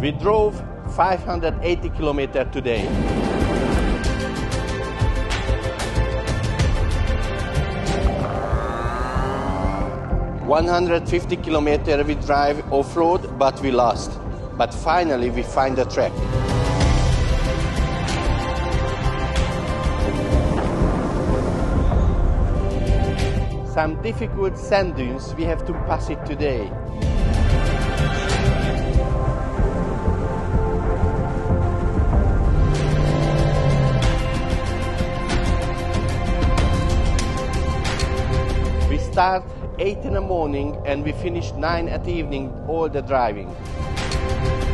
We drove 580 kilometers today. "150 kilometers we drive off-road, but we lost. But finally we find the track. Some difficult sand dunes, we have to pass it today. We start 8 in the morning and we finish 9 at the evening, all the driving.